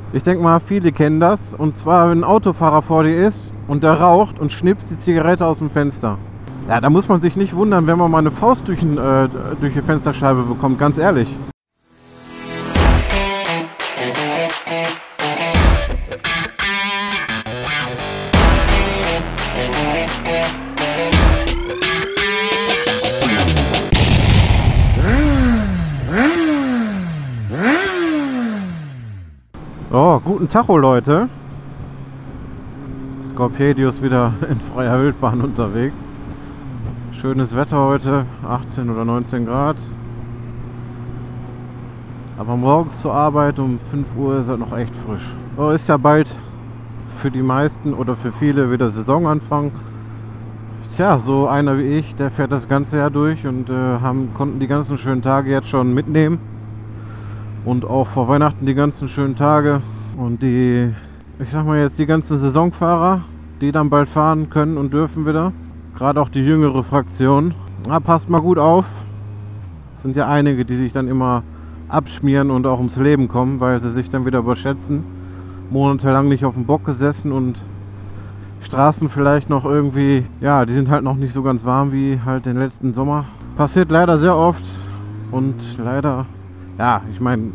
Ich denke mal, viele kennen das. Und zwar, wenn ein Autofahrer vor dir ist und der raucht und schnippst die Zigarette aus dem Fenster. Ja, da muss man sich nicht wundern, wenn man mal eine Faust durch die Fensterscheibe bekommt, ganz ehrlich. Oh, guten Tacho, Leute. Scorpedius wieder in freier Wildbahn unterwegs. Schönes Wetter heute, 18 oder 19 Grad. Aber morgens zur Arbeit um 5 Uhr ist er noch echt frisch. Oh, ist ja bald für die meisten oder für viele wieder Saisonanfang. Tja, so einer wie ich, der fährt das ganze Jahr durch und konnten die ganzen schönen Tage jetzt schon mitnehmen. Und auch vor Weihnachten die ganzen schönen Tage. Und die, ich sag mal jetzt, die ganzen Saisonfahrer, die dann bald fahren können und dürfen wieder. Gerade auch die jüngere Fraktion. Na, passt mal gut auf. Es sind ja einige, die sich dann immer abschmieren und auch ums Leben kommen, weil sie sich dann wieder überschätzen. Monatelang nicht auf dem Bock gesessen und Straßen vielleicht noch irgendwie, ja, die sind halt noch nicht so ganz warm wie halt den letzten Sommer. Passiert leider sehr oft und leider, ja, ich meine,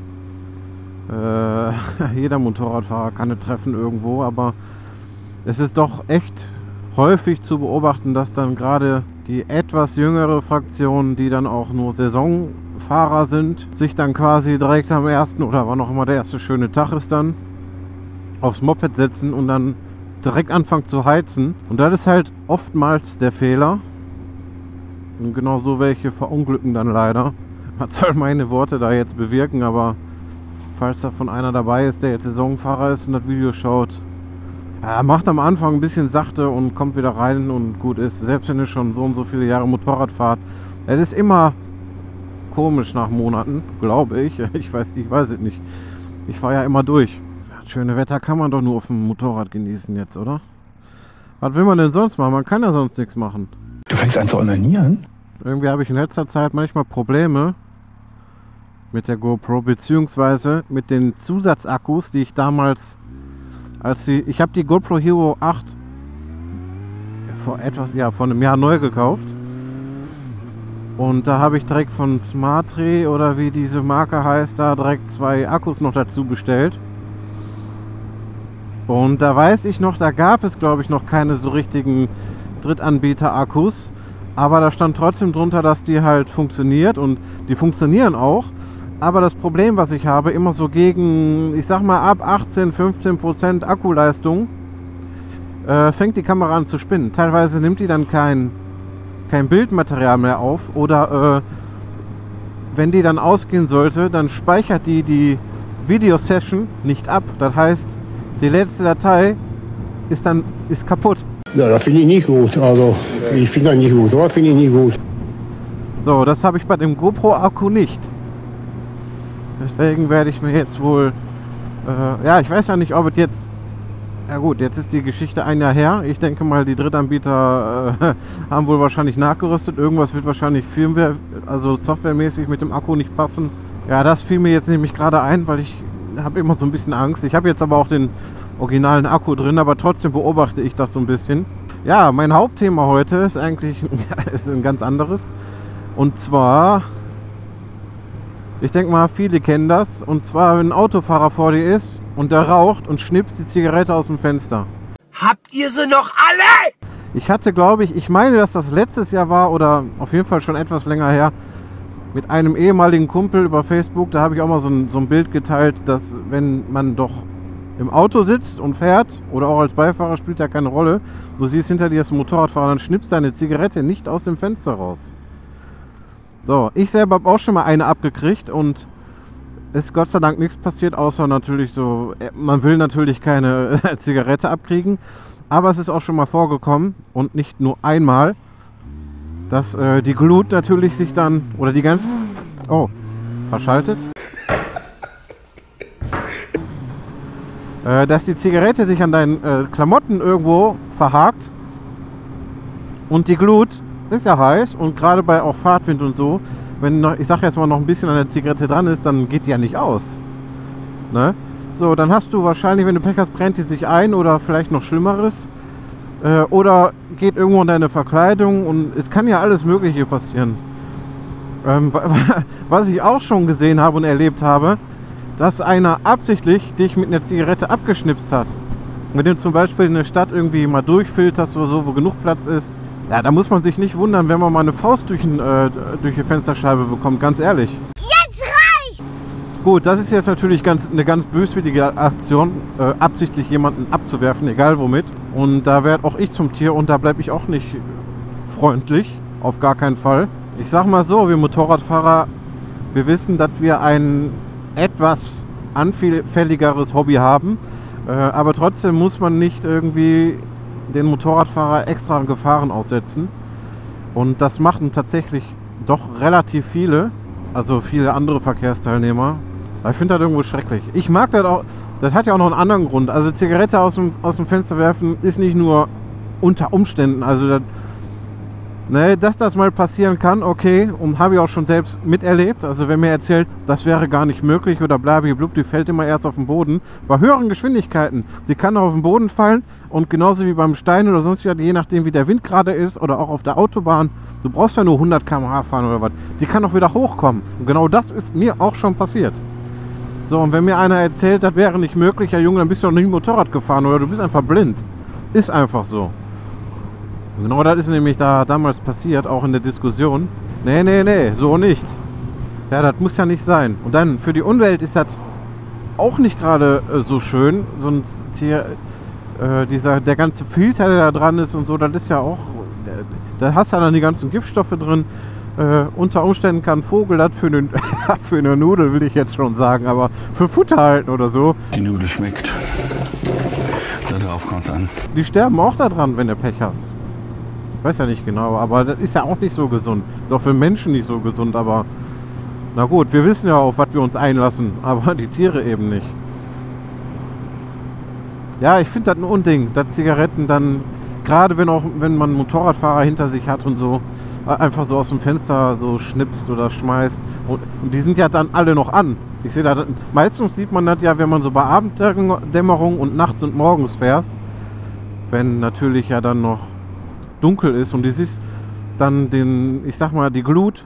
jeder Motorradfahrer kann es treffen irgendwo, aber es ist doch echt häufig zu beobachten, dass dann gerade die etwas jüngere Fraktion, die dann auch nur Saisonfahrer sind, sich dann quasi direkt am ersten oder wann auch immer der erste schöne Tag ist, dann aufs Moped setzen und dann direkt anfangen zu heizen. Und das ist halt oftmals der Fehler. Und genau so welche verunglücken dann leider. Was soll meine Worte da jetzt bewirken, aber falls davon einer dabei ist, der jetzt Saisonfahrer ist und das Video schaut, ja, macht am Anfang ein bisschen sachte und kommt wieder rein und gut ist. Selbst wenn ihr schon so und so viele Jahre Motorrad fahrt, es ist immer komisch nach Monaten, glaube ich. Ich weiß es nicht. Ich fahre ja immer durch. Das schöne Wetter kann man doch nur auf dem Motorrad genießen jetzt, oder? Was will man denn sonst machen? Man kann ja sonst nichts machen. Du fängst an zu onanieren? Irgendwie habe ich in letzter Zeit manchmal Probleme mit der GoPro, beziehungsweise mit den Zusatzakkus, die ich damals, ich habe die GoPro Hero 8 vor einem Jahr neu gekauft. Und da habe ich direkt von Smartry oder wie diese Marke heißt, da direkt 2 Akkus noch dazu bestellt. Und da weiß ich noch, da gab es glaube ich noch keine so richtigen Drittanbieter-Akkus. Aber da stand trotzdem drunter, dass die halt funktioniert und die funktionieren auch. Aber das Problem, was ich habe, immer so gegen, ich sag mal ab 18-15% Akkuleistung, fängt die Kamera an zu spinnen. Teilweise nimmt die dann kein Bildmaterial mehr auf oder wenn die dann ausgehen sollte, dann speichert die Videosession nicht ab. Das heißt, die letzte Datei ist kaputt. Ja, das finde ich nicht gut. Also, ich finde das nicht gut. Das finde ich nicht gut. So, das habe ich bei dem GoPro-Akku nicht. Deswegen werde ich mir jetzt wohl, ja, ich weiß ja nicht, ob es jetzt, ja gut, jetzt ist die Geschichte ein Jahr her. Ich denke mal, die Drittanbieter haben wohl wahrscheinlich nachgerüstet. Irgendwas wird wahrscheinlich Firmware, also softwaremäßig mit dem Akku nicht passen. Ja, das fiel mir jetzt nämlich gerade ein, weil ich habe immer so ein bisschen Angst. Ich habe jetzt aber auch den originalen Akku drin, aber trotzdem beobachte ich das so ein bisschen. Ja, mein Hauptthema heute ist eigentlich ist ein ganz anderes. Und zwar, ich denke mal, viele kennen das. Und zwar, wenn ein Autofahrer vor dir ist und der raucht und schnippst die Zigarette aus dem Fenster. Habt ihr sie noch alle? Ich hatte, glaube ich meine, dass das letztes Jahr war oder auf jeden Fall schon etwas länger her, mit einem ehemaligen Kumpel über Facebook, da habe ich auch mal so ein Bild geteilt, dass wenn man doch im Auto sitzt und fährt oder auch als Beifahrer, spielt ja keine Rolle, du siehst hinter dir das Motorradfahrer, dann schnippst deine Zigarette nicht aus dem Fenster raus. So, ich selber habe auch schon mal eine abgekriegt und ist Gott sei Dank nichts passiert, außer natürlich so, man will natürlich keine Zigarette abkriegen, aber es ist auch schon mal vorgekommen und nicht nur einmal, dass die Glut natürlich sich dann, oder die ganzen, oh, verschaltet, dass die Zigarette sich an deinen Klamotten irgendwo verhakt und die Glut ist ja heiß und gerade bei auch Fahrtwind und so, wenn noch, ich sag jetzt mal, noch ein bisschen an der Zigarette dran ist, dann geht die ja nicht aus. Ne? So, dann hast du wahrscheinlich, wenn du Pech hast, brennt die sich ein oder vielleicht noch Schlimmeres. Oder geht irgendwo in deine Verkleidung und es kann ja alles Mögliche passieren. Was ich auch schon gesehen habe und erlebt habe, dass einer absichtlich dich mit einer Zigarette abgeschnipst hat. Wenn du zum Beispiel in der Stadt irgendwie mal durchfilterst oder so, wo genug Platz ist, ja, da muss man sich nicht wundern, wenn man mal eine Faust durch die Fensterscheibe bekommt, ganz ehrlich. Jetzt reicht! Gut, das ist jetzt natürlich eine ganz böswillige Aktion, absichtlich jemanden abzuwerfen, egal womit. Und da werde auch ich zum Tier und da bleibe ich auch nicht freundlich, auf gar keinen Fall. Ich sag mal so, wir Motorradfahrer, wir wissen, dass wir ein etwas anfälligeres Hobby haben, aber trotzdem muss man nicht irgendwie den Motorradfahrer extra Gefahren aussetzen. Und das machen tatsächlich doch relativ viele, also viele andere Verkehrsteilnehmer. Ich finde das irgendwo schrecklich. Ich mag das auch, das hat ja auch noch einen anderen Grund. Also Zigarette aus dem Fenster werfen ist nicht nur unter Umständen, also dass das mal passieren kann, okay, und habe ich auch schon selbst miterlebt. Also wenn mir erzählt, das wäre gar nicht möglich oder blub, die fällt immer erst auf den Boden. Bei höheren Geschwindigkeiten, die kann auf den Boden fallen und genauso wie beim Stein oder sonst was, je nachdem wie der Wind gerade ist oder auch auf der Autobahn, du brauchst ja nur 100 km/h fahren oder was, die kann auch wieder hochkommen. Und genau das ist mir auch schon passiert. So, und wenn mir einer erzählt, das wäre nicht möglich, ja Junge, dann bist du doch nicht Motorrad gefahren oder du bist einfach blind. Ist einfach so. Genau das ist nämlich damals passiert, auch in der Diskussion. Nee, so nicht. Ja, das muss ja nicht sein. Und dann, für die Umwelt ist das auch nicht gerade so schön. Sonst hier, der ganze Filter, der da dran ist und so, das ist ja auch, da hast du ja dann die ganzen Giftstoffe drin. Unter Umständen kann ein Vogel das für eine Nudel, will ich jetzt schon sagen, aber für Futter halten oder so. Die Nudel schmeckt. Darauf kommt es an. Die sterben auch da dran, wenn du Pech hast. Ich weiß ja nicht genau, aber das ist ja auch nicht so gesund. Ist auch für Menschen nicht so gesund, aber na gut, wir wissen ja auch, was wir uns einlassen, aber die Tiere eben nicht. Ja, ich finde das ein Unding, dass Zigaretten dann, gerade wenn man einen Motorradfahrer hinter sich hat und so, einfach so aus dem Fenster so schnipst oder schmeißt. Und die sind ja dann alle noch an. Ich sehe da, meistens sieht man das ja, wenn man so bei Abenddämmerung und nachts und morgens fährt, wenn natürlich ja dann noch dunkel ist und du siehst dann ich sag mal, die Glut,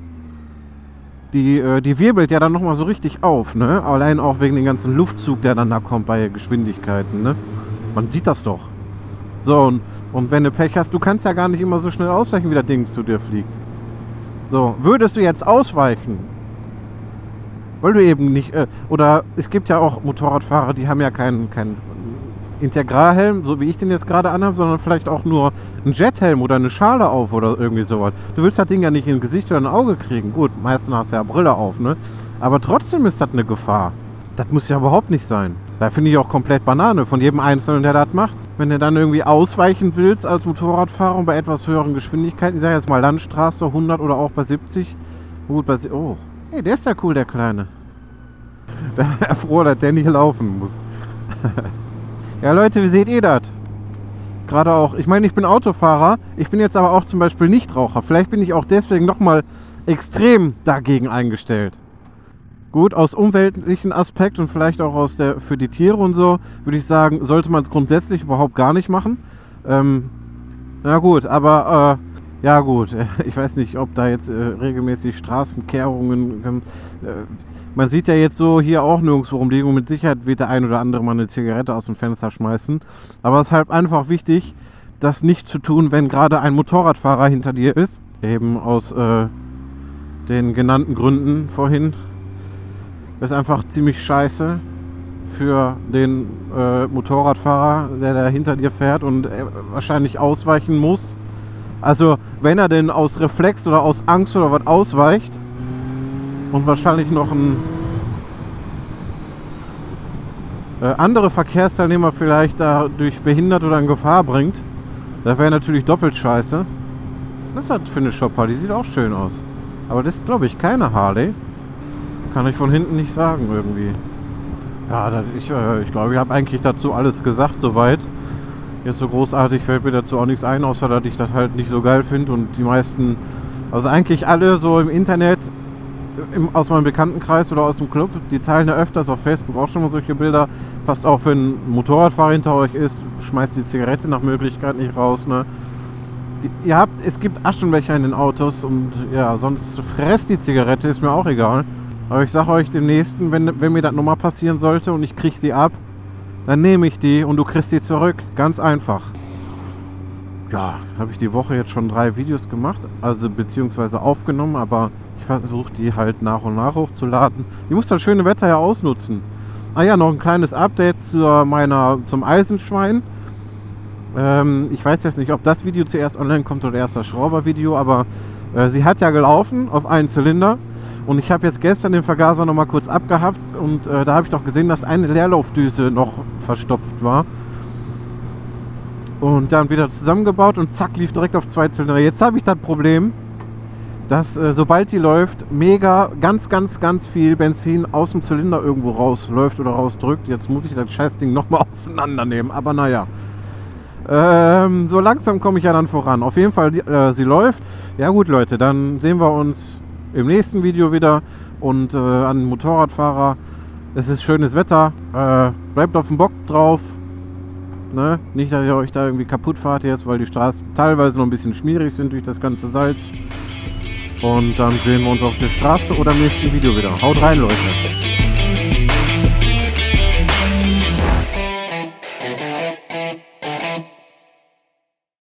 die wirbelt ja dann nochmal so richtig auf, ne? Allein auch wegen dem ganzen Luftzug, der dann da kommt bei Geschwindigkeiten, ne? Man sieht das doch. So, und wenn du Pech hast, du kannst ja gar nicht immer so schnell ausweichen, wie das Ding zu dir fliegt. So, würdest du jetzt ausweichen, weil du eben nicht, oder es gibt ja auch Motorradfahrer, die haben ja keinen Integralhelm, so wie ich den jetzt gerade anhabe, sondern vielleicht auch nur einen Jethelm oder eine Schale auf oder irgendwie sowas. Du willst das Ding ja nicht in Gesicht oder ein Auge kriegen. Gut, meistens hast du ja Brille auf, ne? Aber trotzdem ist das eine Gefahr. Das muss ja überhaupt nicht sein. Da finde ich auch komplett Banane von jedem Einzelnen, der das macht. Wenn du dann irgendwie ausweichen willst als Motorradfahrer und bei etwas höheren Geschwindigkeiten, ich sage jetzt mal Landstraße 100 oder auch bei 70. Gut, oh, hey, der ist ja cool, der Kleine. Da wäre er froh, dass der nicht laufen muss. Ja Leute, wie seht ihr das? Gerade auch, ich meine, ich bin Autofahrer, ich bin jetzt aber auch zum Beispiel Nichtraucher. Vielleicht bin ich auch deswegen nochmal extrem dagegen eingestellt. Gut, aus umweltlichen Aspekt und vielleicht auch für die Tiere und so, würde ich sagen, sollte man es grundsätzlich überhaupt gar nicht machen. Na gut, aber ja gut, ich weiß nicht, ob da jetzt regelmäßig Straßenkehrungen, man sieht ja jetzt so hier auch nirgendwo rumliegen und mit Sicherheit wird der ein oder andere mal eine Zigarette aus dem Fenster schmeißen. Aber es ist halt einfach wichtig, das nicht zu tun, wenn gerade ein Motorradfahrer hinter dir ist. Eben aus den genannten Gründen vorhin. Das ist einfach ziemlich scheiße für den Motorradfahrer, der da hinter dir fährt und wahrscheinlich ausweichen muss. Also wenn er denn aus Reflex oder aus Angst oder was ausweicht und wahrscheinlich noch andere Verkehrsteilnehmer vielleicht dadurch behindert oder in Gefahr bringt, das wäre natürlich doppelt scheiße. Das hat für eine Chopper, die sieht auch schön aus. Aber das ist, glaube ich, keine Harley. Kann ich von hinten nicht sagen irgendwie. Ja, ich glaube, ich habe eigentlich dazu alles gesagt soweit. Jetzt so großartig fällt mir dazu auch nichts ein, außer dass ich das halt nicht so geil finde und die meisten, also eigentlich alle so im Internet aus meinem Bekanntenkreis oder aus dem Club, die teilen ja öfters auf Facebook auch schon mal solche Bilder. Passt auf, wenn ein Motorradfahrer hinter euch ist, schmeißt die Zigarette nach Möglichkeit nicht raus, ne? Es gibt Aschenbecher in den Autos und ja, sonst fresst die Zigarette, ist mir auch egal. Aber ich sage euch demnächst, wenn mir das nochmal passieren sollte und ich kriege sie ab, dann nehme ich die und du kriegst die zurück. Ganz einfach. Ja, habe ich die Woche jetzt schon 3 Videos gemacht, also beziehungsweise aufgenommen, aber ich versuche die halt nach und nach hochzuladen. Ich muss das schöne Wetter ja ausnutzen. Ah ja, noch ein kleines Update zum Eisenschwein. Ich weiß jetzt nicht, ob das Video zuerst online kommt oder erst das Schrauber-Video, aber sie hat ja gelaufen auf einen Zylinder und ich habe jetzt gestern den Vergaser nochmal kurz abgehabt und da habe ich doch gesehen, dass eine Leerlaufdüse noch verstopft war. Und dann wieder zusammengebaut und zack, lief direkt auf 2 Zylinder. Jetzt habe ich das Problem, dass sobald die läuft, ganz viel Benzin aus dem Zylinder irgendwo rausläuft oder rausdrückt. Jetzt muss ich das Scheißding nochmal auseinandernehmen, aber naja. So langsam komme ich ja dann voran. Auf jeden Fall, sie läuft. Ja gut, Leute, dann sehen wir uns im nächsten Video wieder. Und an den Motorradfahrer, es ist schönes Wetter. Bleibt auf dem Bock drauf. Ne? Nicht, dass ihr euch da irgendwie kaputt fahrt jetzt, weil die Straßen teilweise noch ein bisschen schmierig sind durch das ganze Salz. Und dann sehen wir uns auf der Straße oder im nächsten Video wieder. Haut rein, Leute.